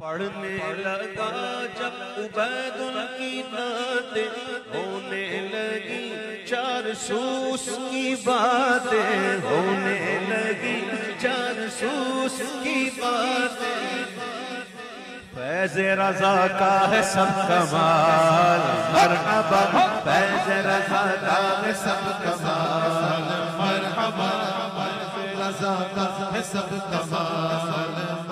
पढ़ने लगा जब उबैदुल की नाते, होने लगी जासूस की बातें, होने लगी जासूस की बातें। फैज़ रज़ा का है सब कमाल, मरहबा फैज़ रज़ा का है सब कमाल, मरहबा फैज़ रज़ा का है सब कमाल।